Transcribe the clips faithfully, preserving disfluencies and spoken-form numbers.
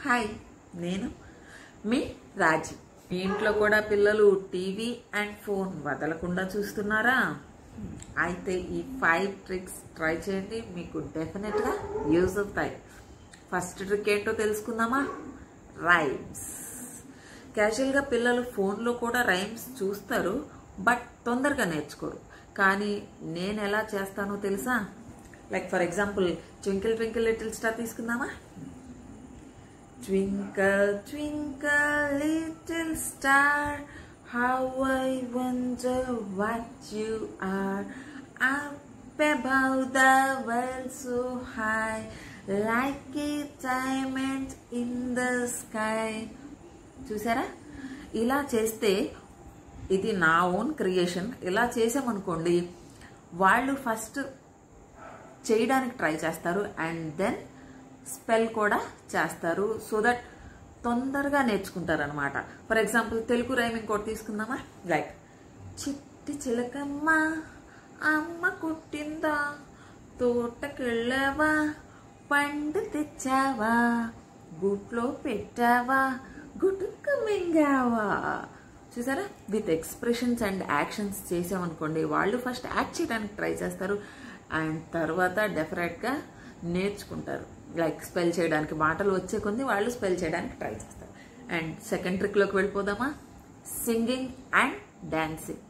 Hi, నేను మీ రాజీ. మీ ఇంట్లో కూడా పిల్లలు టీవీ అండ్ ఫోన్ వదలకుండా చూస్తున్నారా? అయితే ఈ ఫైవ్ ట్రిక్స్ ట్రై చేయండి, మీకు డెఫినెట్గా యూజ్ అవుతాయి. ఫస్ట్ ట్రిక్ ఏంటో తెలుసుకుందామా? రైమ్స్. క్యాజువల్గా పిల్లలు ఫోన్లో కూడా రైమ్స్ చూస్తారు, బట్ తొందరగా నేర్చుకోరు. కానీ నేను ఎలా చేస్తానో తెలుసా? Like for example twinkle twinkle little star తీసుకుందామా? Twinkle, twinkle, little star, how I wonder what you are. Up above the world so high, like a diamond in the sky. చూసారా? ఇలా చేస్తే, ఇది నా ఓన్ క్రియేషన్. ఇలా చేసామనుకోండి, వాళ్ళు first చేయడానికి ట్రై చేస్తారు అండ్ దెన్ స్పెల్ కూడా చేస్తారు, సో దట్ తొందరగా నేర్చుకుంటారు అనమాట. ఫర్ ఎగ్జాంపుల్ తెలుగు రైమ్ ఇంకోటి తీసుకుందామా? లైక్ చిట్టి చిలకమ్మ అమ్మ కుట్టిందా, తోటకెళ్ళావా, పండు తెచ్చావా, గుట్లో పెట్టావా, గుటుక్కు మింగావా. చూసారా? విత్ ఎక్స్ప్రెషన్స్ అండ్ యాక్షన్స్ చేసామనుకోండి, వాళ్ళు ఫస్ట్ యాక్ట్ చేయడానికి ట్రై చేస్తారు అండ్ తర్వాత డెఫినెట్గా నేర్చుకుంటారు. లైక్ స్పెల్ చేయడానికి మాటలు వచ్చే కొద్ది వాళ్ళు స్పెల్ చేయడానికి ట్రై చేస్తారు. అండ్ సెకండ్ ట్రిక్లోకి వెళ్ళిపోదామా? Singing and dancing.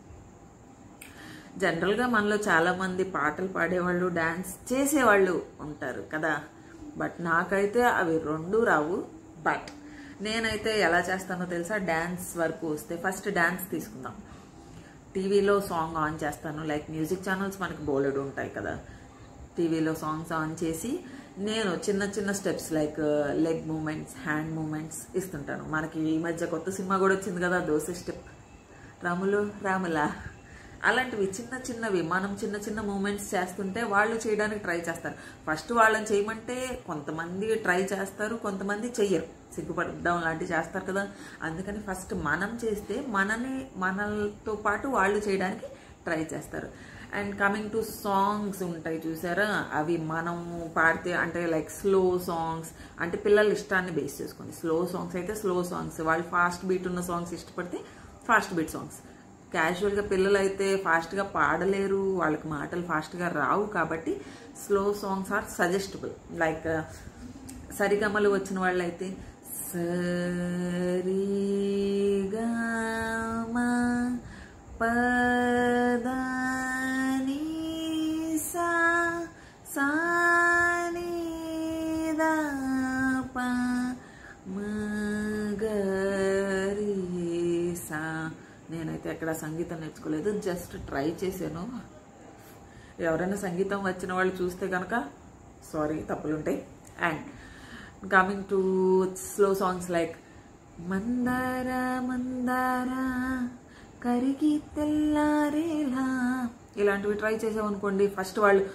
జనరల్గా మనలో చాలామంది పాటలు పాడేవాళ్ళు, డాన్స్ చేసేవాళ్ళు ఉంటారు కదా, బట్ నాకైతే అవి రెండు రావు. బట్ నేనైతే ఎలా చేస్తానో తెలుసా? డాన్స్ వరకు వస్తే ఫస్ట్ డాన్స్ తీసుకుందాం. టీవీలో సాంగ్ ఆన్ చేస్తాను. లైక్ మ్యూజిక్ ఛానల్స్ మనకి బోలెడు ఉంటాయి కదా, టీవీలో సాంగ్స్ ఆన్ చేసి నేను చిన్న చిన్న steps like leg movements, hand movements ఇస్తుంటాను. మనకి ఈ మధ్య కొత్త సినిమా కూడా వచ్చింది కదా, దోశ స్టెప్, రాములు రాములా, అలాంటివి చిన్న చిన్నవి మనం చిన్న చిన్న మూమెంట్స్ చేస్తుంటే వాళ్ళు చేయడానికి ట్రై చేస్తారు. ఫస్ట్ వాళ్ళని చేయమంటే కొంతమంది ట్రై చేస్తారు, కొంతమంది చెయ్యరు, సిగ్గుపడడం లాంటివి చేస్తారు కదా. అందుకని ఫస్ట్ మనం చేస్తే మనని మనతో పాటు వాళ్ళు చేయడానికి ట్రై చేస్తారు. అండ్ కమింగ్ టు సాంగ్స్ ఉంటాయి చూసారా, అవి మనం పాడితే అంటే లైక్ స్లో సాంగ్స్, అంటే పిల్లల ఇష్టాన్ని బేస్ చేసుకోండి. స్లో సాంగ్స్ అయితే స్లో సాంగ్స్, వాళ్ళు ఫాస్ట్ బీట్ ఉన్న సాంగ్స్ ఇష్టపడితే ఫాస్ట్ బీట్ సాంగ్స్. క్యాజువల్గా పిల్లలు అయితే ఫాస్ట్గా పాడలేరు, వాళ్ళకి మాటలు ఫాస్ట్గా రావు, కాబట్టి slow songs are suggestable. Like సరిగమలు వచ్చిన వాళ్ళు అయితే సరిగమ పద నేనైతే ఎక్కడ సంగీతం నేర్చుకోలేదు, జస్ట్ ట్రై చేశాను. ఎవరైనా సంగీతం వచ్చిన వాళ్ళు చూస్తే కనుక సారీ, తప్పులుంటాయి. And coming to slow songs like మందార మందార కరిగి తెల్లారేలా, ఇలాంటివి ట్రై చేసామనుకోండి, ఫస్ట్ వాళ్ళు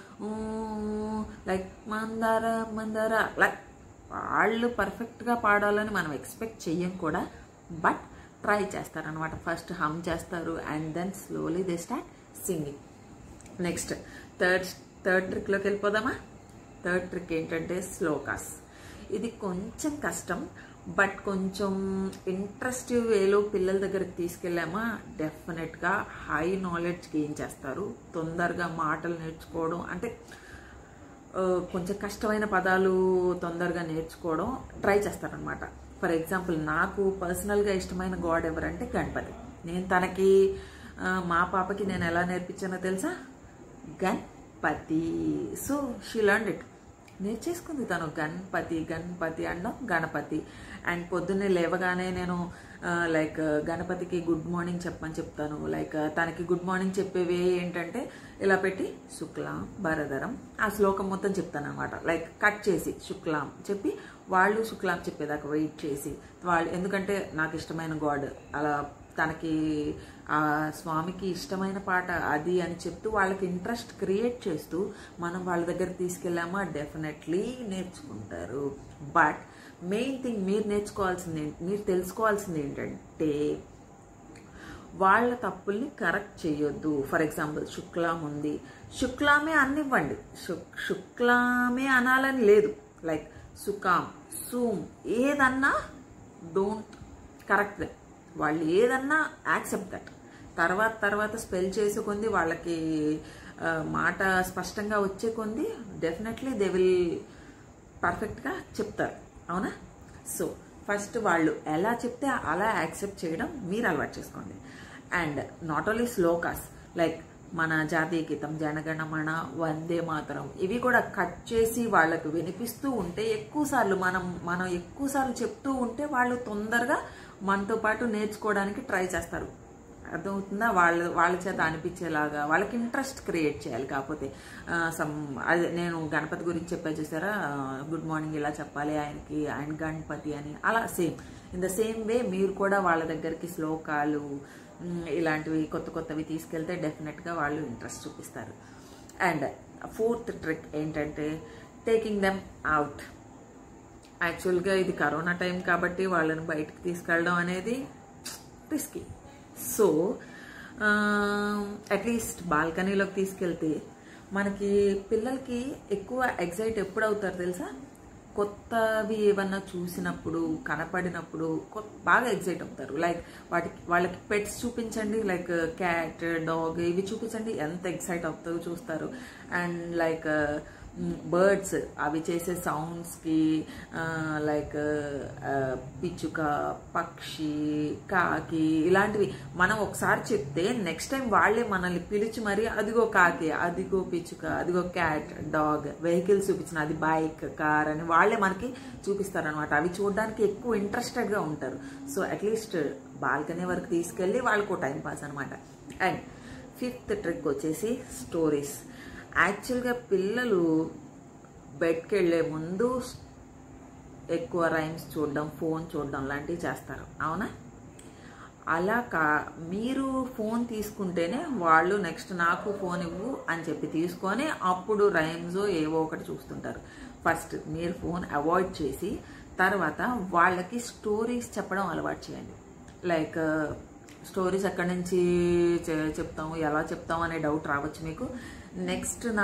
లైక్ మందార మందార లైక్ వాళ్ళు పర్ఫెక్ట్గా పాడాలని మనం ఎక్స్పెక్ట్ చెయ్యం కూడా, బట్ ట్రై చేస్తారనమాట. ఫస్ట్ హమ్ చేస్తారు and then slowly they start singing. Next third third ట్రిక్లోకి వెళ్ళిపోదామా? థర్డ్ ట్రిక్ ఏంటంటే శ్లోకాస్. ఇది కొంచెం కష్టం, బట్ కొంచెం ఇంట్రెస్టివ్ వేలో పిల్లల దగ్గరికి తీసుకెళ్ళామా డెఫినెట్గా హై నాలెడ్జ్ గెయిన్ చేస్తారు. తొందరగా మాటలు నేర్చుకోవడం అంటే కొంచెం కష్టమైన పదాలు తొందరగా నేర్చుకోవడం ట్రై చేస్తారనమాట. ఫర్ ఎగ్జాంపుల్ నాకు పర్సనల్గా ఇష్టమైన గాడ్ ఎవరంటే గణపతి. నేను తనకి మా పాపకి నేను ఎలా నేర్పించానో తెలుసా? Ganapati. So she learned it, నేర్చేసుకుంది తను. గణపతి గణపతి అనడం గణపతి. అండ్ పొద్దున్నే లేవగానే నేను లైక్ గణపతికి గుడ్ మార్నింగ్ చెప్పమని చెప్తాను. లైక్ తనకి గుడ్ మార్నింగ్ చెప్పేవి ఏంటంటే ఇలా పెట్టి శుక్లాం భరధరం, ఆ శ్లోకం మొత్తం చెప్తాను అనమాట. లైక్ కట్ చేసి శుక్లాం చెప్పి వాళ్ళు శుక్లాం చెప్పేదాకా వెయిట్ చేసి వాళ్ళు, ఎందుకంటే నాకు ఇష్టమైన గాడ్, అలా తనకి ఆ స్వామికి ఇష్టమైన పాట అది అని చెప్తూ వాళ్ళకి ఇంట్రెస్ట్ క్రియేట్ చేస్తూ మనం వాళ్ళ దగ్గర తీసుకెళ్ళామా డెఫినెట్లీ నేర్చుకుంటారు. బట్ మెయిన్ థింగ్ మీరు నేర్చుకోవాల్సింది, మీరు తెలుసుకోవాల్సింది ఏంటంటే వాళ్ళ తప్పుల్ని కరెక్ట్ చేయొద్దు. ఫర్ ఎగ్జాంపుల్ శుక్లాం ఉంది, శుక్లామే అనివ్వండి, శుక్ శుక్లామే అనాలని లేదు. లైక్ సుకామ్, సూమ్ ఏదన్నా డోంట్ కరెక్ట్ దట్. వాళ్ళు ఏదన్నా యాక్సెప్ట్ దట్. తర్వాత తర్వాత స్పెల్ చేసే కొంది వాళ్ళకి మాట స్పష్టంగా వచ్చే కొంది డెఫినెట్లీ దే విల్ పర్ఫెక్ట్గా చెప్తారు. అవునా? సో ఫస్ట్ వాళ్ళు ఎలా చెప్తే అలా యాక్సెప్ట్ చేయడం మీరు అలవాటు చేసుకోండి. And not only shlokas like మన జాతీయ గీతం, జనగణమన, వందే మాతరం ఇవి కూడా కట్ చేసి వాళ్ళకు వినిపిస్తూ ఉంటే ఎక్కువసార్లు మనం మనం ఎక్కువసార్లు చెప్తూ ఉంటే వాళ్ళు తొందరగా మనతో పాటు నేర్చుకోవడానికి ట్రై చేస్తారు. అర్థమవుతుందా? వాళ్ళ వాళ్ళ చేత అనిపించేలాగా వాళ్ళకి ఇంట్రెస్ట్ క్రియేట్ చేయాలి. కాకపోతే సమ్ అదే నేను గణపతి గురించి చెప్పా చూసారా, గుడ్ మార్నింగ్ ఇలా చెప్పాలి ఆయనకి, ఆయన గణపతి అని, అలా same in the same way మీరు కూడా వాళ్ళ దగ్గరికి శ్లోకాలు ఇలాంటివి కొత్త కొత్తవి తీసుకెళ్తే డెఫినెట్గా వాళ్ళు ఇంట్రెస్ట్ చూపిస్తారు. అండ్ ఫోర్త్ ట్రిక్ ఏంటంటే టేకింగ్ దెమ్ అవుట్. యాక్చువల్గా ఇది కరోనా టైం కాబట్టి వాళ్ళని బయటకు తీసుకెళ్ళడం అనేది రిస్కీ. సో అట్లీస్ట్ బాల్కనీలోకి తీసుకెళ్తే మనకి పిల్లలకి ఎక్కువ ఎగ్జైట్ ఎప్పుడు అవుతారు తెలుసా? కొత్తవి ఏమన్నా చూసినప్పుడు, కనపడినప్పుడు బాగా ఎగ్జైట్ అవుతారు. లైక్ వాటికి వాళ్ళకి పెట్స్ చూపించండి, లైక్ క్యాట్, డాగ్ ఇవి చూపించండి, ఎంత ఎగ్జైట్ అవుతారో చూస్తారు. అండ్ లైక్ బర్డ్స్ అవి చేసే సౌండ్స్కి లైక్ పిచ్చుక, పక్షి, కాకి ఇలాంటివి మనం ఒకసారి చెప్తే నెక్స్ట్ టైం వాళ్ళే మనల్ని పిలిచి మరి అదిగో కాకి, అదిగో పిచ్చుక, అదిగో క్యాట్, డాగ్, వెహికల్స్ చూపించిన అది బైక్, కార్ అని వాళ్ళే మనకి చూపిస్తారనమాట. అవి చూడడానికి ఎక్కువ ఇంట్రెస్టెడ్గా ఉంటారు. సో అట్లీస్ట్ బాల్కనీ వరకు తీసుకెళ్ళి వాళ్ళకు టైం పాస్ అనమాట. అండ్ ఫిఫ్త్ ట్రిక్ వచ్చేసి స్టోరీస్. యాక్చువల్గా పిల్లలు బెడ్కి వెళ్ళే ముందు ఎక్కువ రైమ్స్ చూడడం, ఫోన్ చూడడం లాంటివి చేస్తారు. అవునా? అలా కా మీరు ఫోన్ తీసుకుంటేనే వాళ్ళు నెక్స్ట్ నాకు ఫోన్ ఇవ్వు అని చెప్పి తీసుకొని అప్పుడు రైమ్స్ ఏవో ఒకటి చూస్తుంటారు. ఫస్ట్ మీరు ఫోన్ అవాయిడ్ చేసి తర్వాత వాళ్ళకి స్టోరీస్ చెప్పడం అలవాటు చేయండి. లైక్ స్టోరీస్ ఎక్కడి నుంచి చెప్తాము, ఎలా చెప్తాము అనే డౌట్ రావచ్చు మీకు. నెక్స్ట్ నా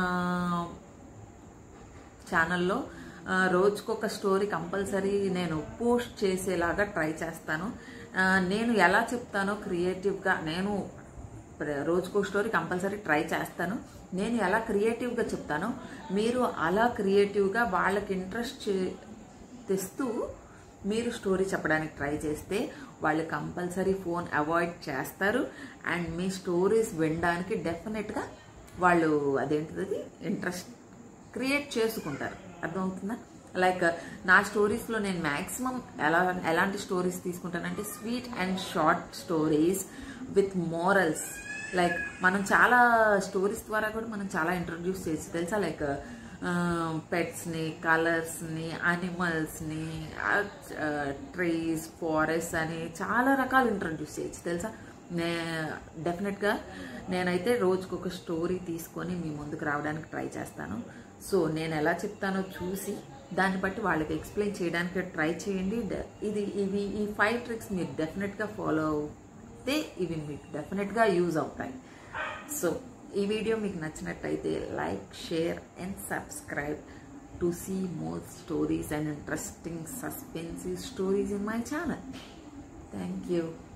ఛానల్లో రోజుకొక స్టోరీ కంపల్సరీ నేను పోస్ట్ చేసేలాగా ట్రై చేస్తాను. నేను ఎలా చెప్తానో క్రియేటివ్గా, నేను రోజుకో స్టోరీ కంపల్సరీ ట్రై చేస్తాను. నేను ఎలా క్రియేటివ్గా చెప్తానో మీరు అలా క్రియేటివ్గా వాళ్ళకి ఇంట్రెస్ట్ తెస్తూ మీరు స్టోరీ చెప్పడానికి ట్రై చేస్తే వాళ్ళు కంపల్సరీ ఫోన్ అవాయిడ్ చేస్తారు. అండ్ మీ స్టోరీస్ వినడానికి డెఫినెట్గా వాళ్ళు అదేంటిది ఇంట్రెస్ట్ క్రియేట్ చేసుకుంటారు. అర్థమవుతుందా? లైక్ నా స్టోరీస్లో నేను మ్యాక్సిమం ఎలా ఎలాంటి స్టోరీస్ తీసుకుంటానంటే sweet and short stories with morals. Like మనం చాలా స్టోరీస్ ద్వారా కూడా మనం చాలా ఇంట్రడ్యూస్ చేసి తెలుసా, లైక్ పెట్స్ని, కలర్స్ని, యానిమల్స్ని, ట్రీస్, ఫారెస్ట్ అని చాలా రకాలు ఇంట్రడ్యూస్ చేయొచ్చు తెలుసా. నే డెఫినెట్గా నేనైతే రోజుకొక స్టోరీ తీసుకొని మీ ముందుకు రావడానికి ట్రై చేస్తాను. సో నేను ఎలా చెప్తానో చూసి దాన్ని బట్టి వాళ్ళకి ఎక్స్ప్లెయిన్ చేయడానికి ట్రై చేయండి. ఇది ఇవి ఈ ఫైవ్ ట్రిక్స్ మీరు డెఫినెట్గా ఫాలో అయితే ఇవి మీకు డెఫినెట్గా యూజ్ అవుతాయి. సో ఈ వీడియో మీకు నచ్చినట్టయితే like, share and subscribe to see more stories and interesting suspensive stories in my channel. Thank you.